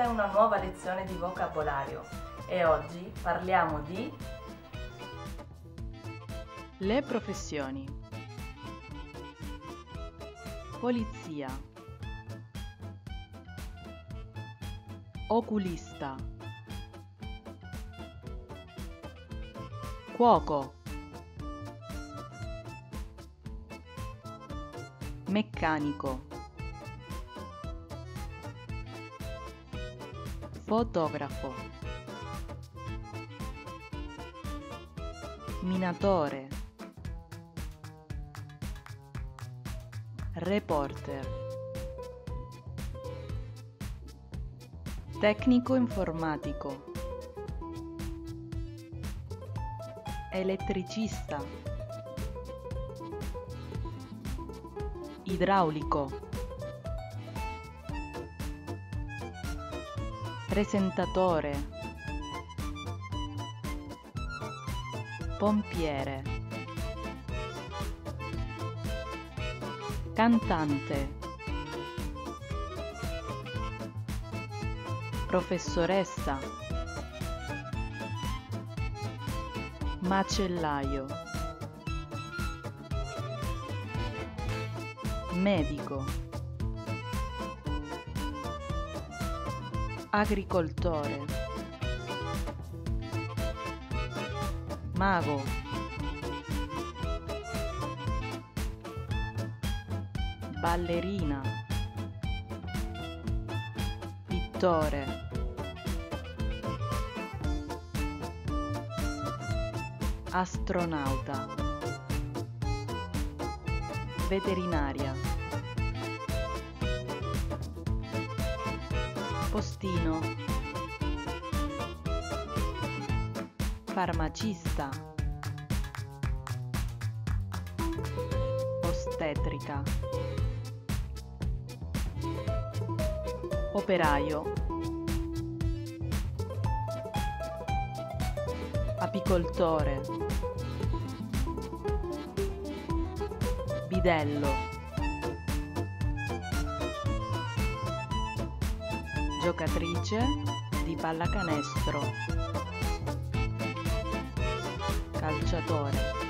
una nuova lezione di vocabolario e oggi parliamo di le professioni. Polizia, oculista, cuoco, meccanico, fotografo, minatore, reporter, tecnico informatico, elettricista, idraulico, presentatore, pompiere, cantante, professoressa, macellaio, medico, agricoltore, mago, ballerina, pittore, astronauta, veterinaria, postino, farmacista, ostetrica, operaio, apicoltore, bidello, giocatrice di pallacanestro, calciatore,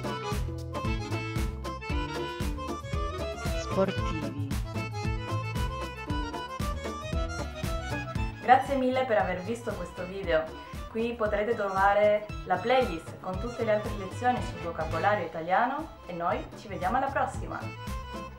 sportivi. Grazie mille per aver visto questo video. Qui potrete trovare la playlist con tutte le altre lezioni sul vocabolario italiano e noi ci vediamo alla prossima!